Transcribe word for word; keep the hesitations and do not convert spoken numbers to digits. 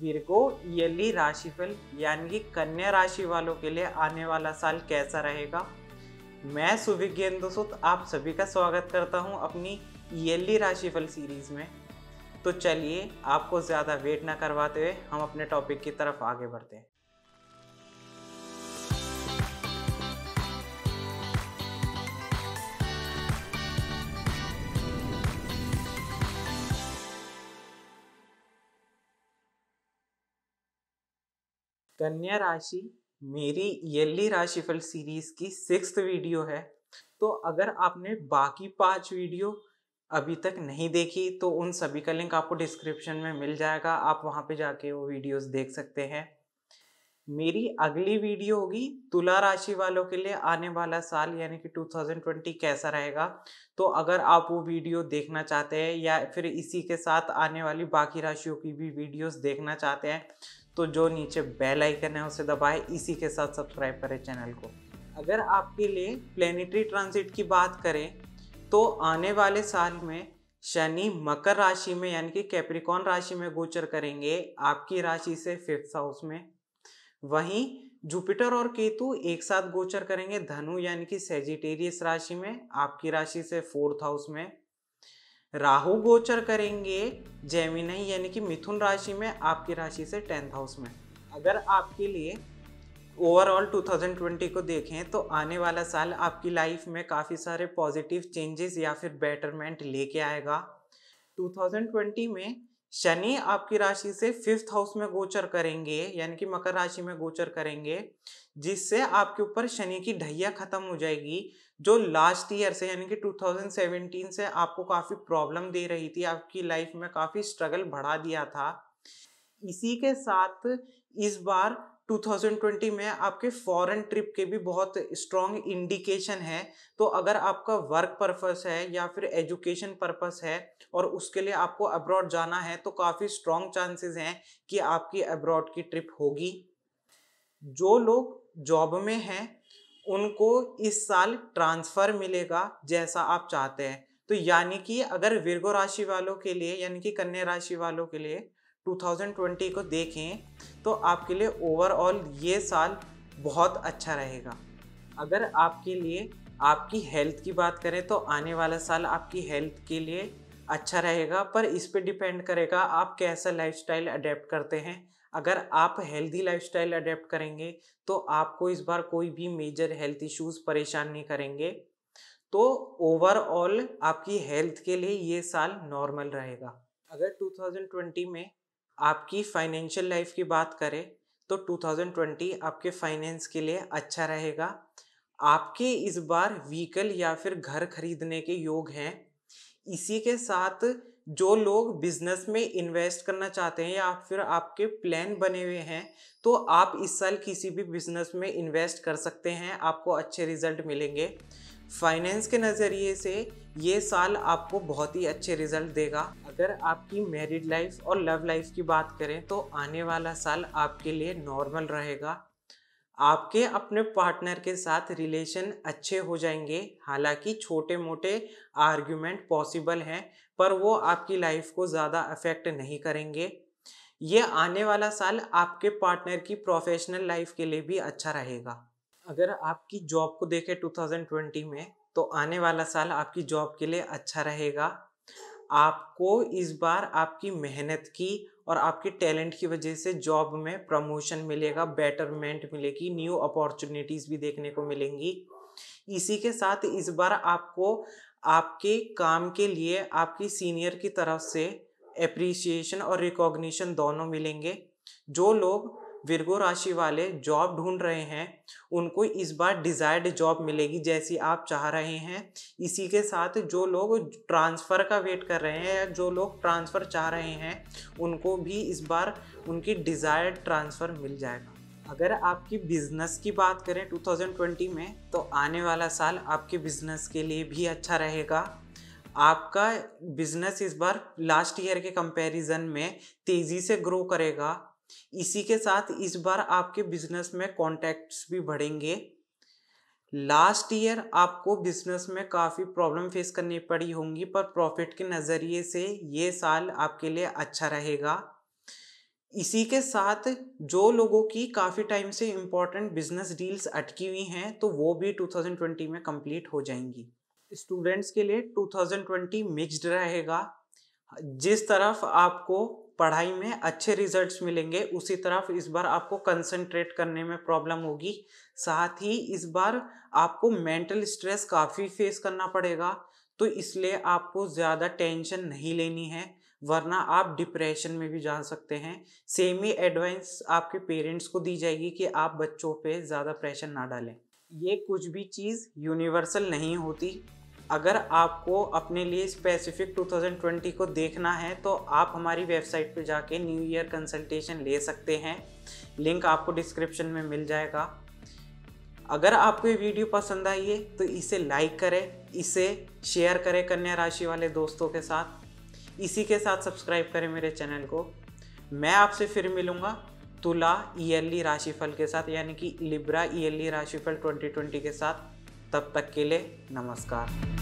Virgo yearly राशिफल यानी कि कन्या राशि वालों के लिए आने वाला साल कैसा रहेगा। मैं सुविज्ञेंदु सुत आप सभी का स्वागत करता हूं अपनी ईयरली राशिफल सीरीज में। तो चलिए आपको ज़्यादा वेट ना करवाते हुए हम अपने टॉपिक की तरफ आगे बढ़ते हैं। कन्या राशि मेरी ईयरली राशिफल सीरीज की सिक्स्थ वीडियो है। तो अगर आपने बाकी पांच वीडियो अभी तक नहीं देखी तो उन सभी का लिंक आपको डिस्क्रिप्शन में मिल जाएगा, आप वहां पे जाके वो वीडियोस देख सकते हैं। मेरी अगली वीडियो होगी तुला राशि वालों के लिए आने वाला साल यानी कि दो हज़ार बीस कैसा रहेगा। तो अगर आप वो वीडियो देखना चाहते हैं या फिर इसी के साथ आने वाली बाकी राशियों की भी वीडियोस देखना चाहते हैं तो जो नीचे बेल आइकन है उसे दबाएं, इसी के साथ सब्सक्राइब करें चैनल को। अगर आपके लिए प्लेनेटरी ट्रांजिट की बात करें तो आने वाले साल में शनि मकर राशि में यानी कि कैप्रिकॉर्न राशि में गोचर करेंगे, आपकी राशि से फिफ्थ हाउस में। वहीं जुपिटर और केतु एक साथ गोचर करेंगे धनु यानी कि सेजिटेरियस राशि में, आपकी राशि से फोर्थ हाउस में। राहु गोचर करेंगे जेमिनी यानी कि मिथुन राशि में, आपकी राशि से टेंथ हाउस में। अगर आपके लिए ओवरऑल दो हज़ार बीस को देखें तो आने वाला साल आपकी लाइफ में काफ़ी सारे पॉजिटिव चेंजेस या फिर बेटरमेंट लेके आएगा। दो हज़ार बीस में शनि आपकी राशि से फिफ्थ हाउस में गोचर करेंगे यानी कि मकर राशि में गोचर करेंगे, जिससे आपके ऊपर शनि की ढैया खत्म हो जाएगी जो लास्ट ईयर से यानी कि दो हज़ार सत्रह से आपको काफ़ी प्रॉब्लम दे रही थी, आपकी लाइफ में काफ़ी स्ट्रगल बढ़ा दिया था। इसी के साथ इस बार दो हज़ार बीस में आपके फॉरेन ट्रिप के भी बहुत स्ट्रॉन्ग इंडिकेशन है। तो अगर आपका वर्क पर्पस है या फिर एजुकेशन पर्पस है और उसके लिए आपको अब्रॉड जाना है तो काफ़ी स्ट्रॉन्ग चांसेस हैं कि आपकी अब्रॉड की ट्रिप होगी। जो लोग जॉब में हैं उनको इस साल ट्रांसफ़र मिलेगा जैसा आप चाहते हैं। तो यानी कि अगर विर्गो राशि वालों के लिए यानी कि कन्या राशि वालों के लिए दो हज़ार बीस को देखें तो आपके लिए ओवरऑल ये साल बहुत अच्छा रहेगा। अगर आपके लिए आपकी हेल्थ की बात करें तो आने वाला साल आपकी हेल्थ के लिए अच्छा रहेगा, पर इस पे डिपेंड करेगा आप कैसा लाइफस्टाइल अडेप्ट करते हैं। अगर आप हेल्दी लाइफस्टाइल अडेप्ट करेंगे तो आपको इस बार कोई भी मेजर हेल्थ इश्यूज परेशान नहीं करेंगे। तो ओवरऑल आपकी हेल्थ के लिए ये साल नॉर्मल रहेगा। अगर दो हज़ार बीस में आपकी फाइनेंशियल लाइफ की बात करें तो दो हज़ार बीस आपके फाइनेंस के लिए अच्छा रहेगा। आपके इस बार व्हीकल या फिर घर खरीदने के योग हैं। इसी के साथ जो लोग बिजनेस में इन्वेस्ट करना चाहते हैं या फिर आपके प्लान बने हुए हैं तो आप इस साल किसी भी बिजनेस में इन्वेस्ट कर सकते हैं, आपको अच्छे रिजल्ट मिलेंगे। फाइनेंस के नज़रिए से ये साल आपको बहुत ही अच्छे रिजल्ट देगा। अगर आपकी मैरिड लाइफ और लव लाइफ की बात करें तो आने वाला साल आपके लिए नॉर्मल रहेगा। आपके अपने पार्टनर के साथ रिलेशन अच्छे हो जाएंगे, हालांकि छोटे मोटे आर्ग्यूमेंट पॉसिबल हैं पर वो आपकी लाइफ को ज़्यादा अफेक्ट नहीं करेंगे। ये आने वाला साल आपके पार्टनर की प्रोफेशनल लाइफ के लिए भी अच्छा रहेगा। अगर आपकी जॉब को देखें दो हज़ार बीस में तो आने वाला साल आपकी जॉब के लिए अच्छा रहेगा। आपको इस बार आपकी मेहनत की और आपके टैलेंट की वजह से जॉब में प्रमोशन मिलेगा, बेटरमेंट मिलेगी, न्यू अपॉर्चुनिटीज़ भी देखने को मिलेंगी। इसी के साथ इस बार आपको आपके काम के लिए आपकी सीनियर की तरफ से एप्रिसिएशन और रिकॉग्निशन दोनों मिलेंगे। जो लोग विर्गो राशि वाले जॉब ढूंढ रहे हैं उनको इस बार डिज़ायर्ड जॉब मिलेगी जैसी आप चाह रहे हैं। इसी के साथ जो लोग ट्रांसफ़र का वेट कर रहे हैं या जो लोग ट्रांसफ़र चाह रहे हैं उनको भी इस बार उनकी डिज़ायर्ड ट्रांसफ़र मिल जाएगा। अगर आपकी बिज़नेस की बात करें दो हज़ार बीस में तो आने वाला साल आपके बिज़नेस के लिए भी अच्छा रहेगा। आपका बिज़नेस इस बार लास्ट ईयर के कंपैरिजन में तेज़ी से ग्रो करेगा। इसी के साथ इस बार आपके बिजनेस में कॉन्टैक्ट्स भी बढ़ेंगे। लास्ट ईयर आपको बिजनेस में काफ़ी प्रॉब्लम फेस करनी पड़ी होंगी पर प्रॉफिट के नज़रिए से ये साल आपके लिए अच्छा रहेगा। इसी के साथ जो लोगों की काफ़ी टाइम से इम्पोर्टेंट बिजनेस डील्स अटकी हुई हैं तो वो भी टू थाउजेंड ट्वेंटी में कंप्लीट हो जाएंगी। स्टूडेंट्स के लिए टू थाउजेंड ट्वेंटी मिक्स्ड रहेगा। जिस तरफ आपको पढ़ाई में अच्छे रिजल्ट्स मिलेंगे उसी तरफ इस बार आपको कंसंट्रेट करने में प्रॉब्लम होगी। साथ ही इस बार आपको मेंटल स्ट्रेस काफ़ी फेस करना पड़ेगा, तो इसलिए आपको ज़्यादा टेंशन नहीं लेनी है, वरना आप डिप्रेशन में भी जा सकते हैं। सेम ही एडवाइस आपके पेरेंट्स को दी जाएगी कि आप बच्चों पे ज़्यादा प्रेशर ना डालें। ये कुछ भी चीज़ यूनिवर्सल नहीं होती। अगर आपको अपने लिए स्पेसिफिक टू थाउजेंड ट्वेंटी को देखना है तो आप हमारी वेबसाइट पे जाके न्यू ईयर कंसल्टेशन ले सकते हैं। लिंक आपको डिस्क्रिप्शन में मिल जाएगा। अगर आपको ये वीडियो पसंद आई है तो इसे लाइक करें, इसे शेयर करें कन्या राशि वाले दोस्तों के साथ। इसी के साथ सब्सक्राइब करें मेरे चैनल को। मैं आपसे फिर मिलूँगा तुला ईयरली राशिफल के साथ, यानी कि लिब्रा ईयरली राशिफल ट्वेंटी ट्वेंटी के साथ। तब तक के लिए नमस्कार।